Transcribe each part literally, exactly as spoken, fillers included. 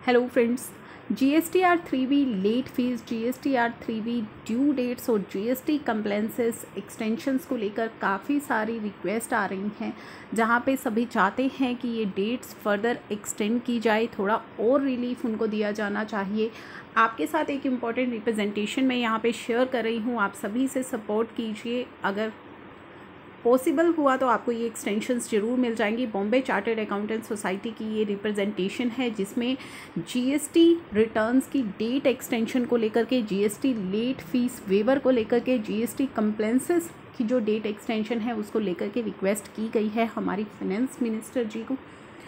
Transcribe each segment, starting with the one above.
Hello friends, GSTR three B late fees, GSTR three B due dates और GST compliances extensions को लेकर काफ़ी सारी रिक्वेस्ट आ रही हैं, जहां पे सभी चाहते हैं कि ये डेट्स फर्दर एक्सटेंड की जाए, थोड़ा और रिलीफ उनको दिया जाना चाहिए। आपके साथ एक इम्पॉर्टेंट रिप्रेजेंटेशन मैं यहाँ पे शेयर कर रही हूँ, आप सभी से सपोर्ट कीजिए। अगर पॉसिबल हुआ तो आपको ये एक्सटेंशंस ज़रूर मिल जाएंगी। बॉम्बे चार्टर्ड अकाउंटेंट सोसाइटी की ये रिप्रेजेंटेशन है, जिसमें जीएसटी रिटर्न्स की डेट एक्सटेंशन को लेकर के, जीएसटी लेट फीस वेवर को लेकर के, जीएसटी कंप्लेंसेस की जो डेट एक्सटेंशन है उसको लेकर के रिक्वेस्ट की गई है हमारी फाइनेंस मिनिस्टर जी को।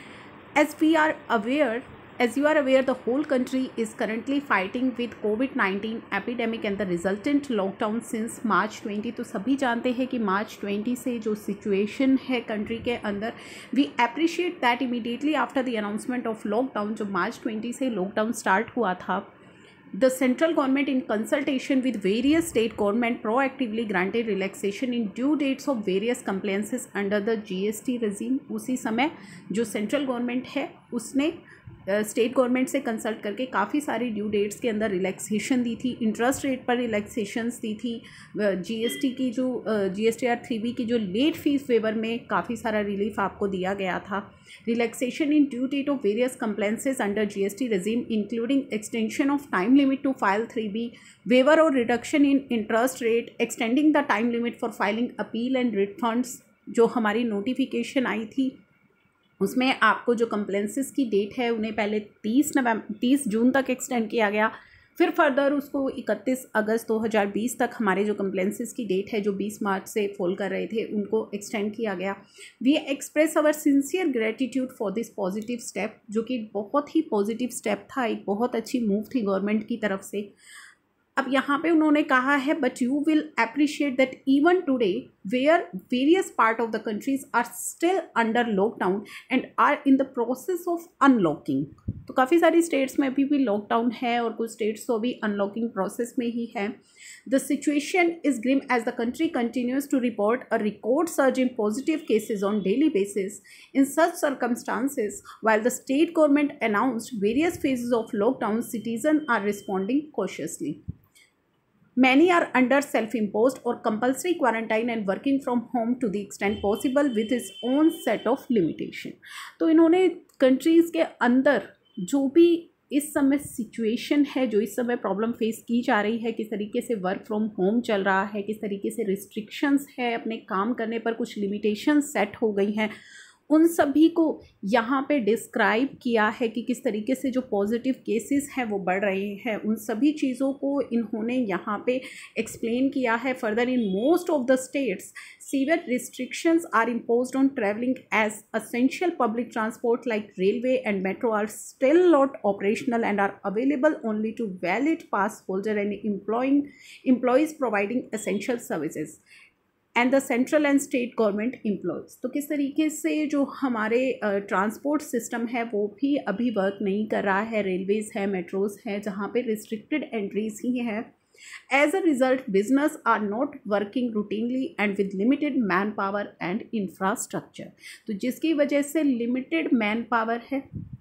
As we are aware As you are aware, the whole country is currently fighting with COVID nineteen epidemic and the resultant lockdown since March twenty. तो सभी जानते हैं कि मार्च ट्वेंटी से जो सिचुएशन है कंट्री के अंदर, we appreciate that immediately after the announcement of lockdown, जो मार्च ट्वेंटी से लॉकडाउन स्टार्ट हुआ था, the central government in consultation with various state government proactively granted relaxation in due dates of various compliances under the G S T regime। उसी समय जो central government है उसने state uh, government से consult करके काफ़ी सारी ड्यू डेट्स के अंदर रिलैक्सेशन दी थी, इंटरेस्ट रेट पर रिलैक्सेशंस दी थी। जीएसटी uh, की जो जीएसटीआर थ्री बी की जो लेट फीस वेवर में काफ़ी सारा रिलीफ आपको दिया गया था। Relaxation in due date of various compliances under GST regime including extension of time limit to file three B waiver और reduction in interest rate, extending the time limit for filing appeal and refunds. जो हमारी notification आई थी उसमें आपको जो compliances की date है उन्हें पहले तीस नवंबर तीस जून तक एक्सटेंड किया गया, फिर फर्दर उसको इकतीस अगस्त दो हज़ार बीस तक हमारे जो कंप्लेंसेस की डेट है जो बीस मार्च से फॉल कर रहे थे उनको एक्सटेंड किया गया। We express our sincere gratitude for this positive step, जो कि बहुत ही पॉजिटिव स्टेप था, एक बहुत अच्छी मूव थी गवर्नमेंट की तरफ से। अब यहाँ पे उन्होंने कहा है, but you will appreciate that even today where various part of the countries are still under lockdown and are in the process of unlocking. तो काफ़ी सारी स्टेट्स में अभी भी लॉकडाउन है और कुछ स्टेट्स तो अभी अनलॉकिंग प्रोसेस में ही है। The situation is grim as the country continues to report a record surge in positive cases on daily basis. In such circumstances, while the state government announced various phases of lockdown, citizens are responding cautiously. Many are under self-imposed or compulsory quarantine and working from home to the extent possible with its own set of limitation। तो इन्होंने countries के अंदर जो भी इस समय situation है, जो इस समय प्रॉब्लम फेस की जा रही है, किस तरीके से वर्क फ्रॉम होम चल रहा है, किस तरीके से रिस्ट्रिक्शंस है, अपने काम करने पर कुछ लिमिटेशंस सेट हो गई हैं, उन सभी को यहाँ पे डिस्क्राइब किया है कि किस तरीके से जो पॉजिटिव केसेस हैं वो बढ़ रहे हैं। उन सभी चीज़ों को इन्होंने यहाँ पे एक्सप्लेन किया है। Further, in most of the states severe restrictions are imposed on travelling as essential public transport like railway and metro are still not operational and are available only to valid pass holder and employing employees providing essential services and the central and state government employees. तो किस तरीके से जो हमारे transport uh, system है वो भी अभी वर्क नहीं कर रहा है। रेलवेज़ है, मेट्रोज़ हैं, जहाँ पे रिस्ट्रिक्टेड एंट्रीज ही हैं। As a result, business are not working routinely and with limited man power and infrastructure. तो जिसकी वजह से लिमिटेड मैन पावर है,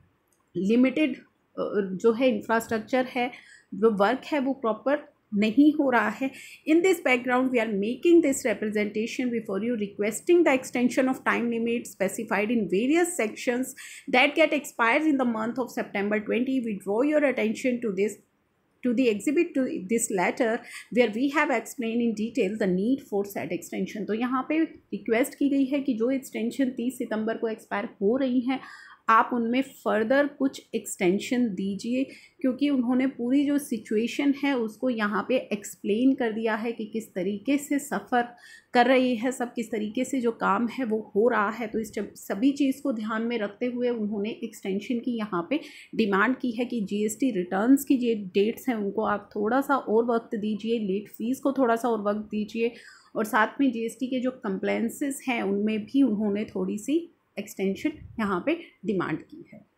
लिमिटेड uh, जो है इंफ्रास्ट्रक्चर है, जो वर्क है वो प्रॉपर नहीं हो रहा है। In this background we are making this representation before you, requesting the extension of time limit specified in various sections that get expired in the month of September twenty. We draw your attention to this to the exhibit to this letter where we have explained in detail the need for said extension। तो यहाँ पे request की गई है कि जो extension तीस सितंबर को एक्सपायर हो रही हैं, आप उनमें फ़र्दर कुछ एक्सटेंशन दीजिए, क्योंकि उन्होंने पूरी जो सिचुएशन है उसको यहाँ पे एक्सप्लेन कर दिया है कि किस तरीके से सफ़र कर रही है सब, किस तरीके से जो काम है वो हो रहा है। तो इस सभी चीज़ को ध्यान में रखते हुए उन्होंने एक्सटेंशन की यहाँ पे डिमांड की है कि जीएसटी रिटर्न्स की जो डेट्स हैं उनको आप थोड़ा सा और वक्त दीजिए, लेट फीस को थोड़ा सा और वक्त दीजिए, और साथ में जीएसटी के जो कंप्लेंसेस हैं उनमें भी उन्होंने थोड़ी सी एक्सटेंशन यहाँ पे डिमांड की है।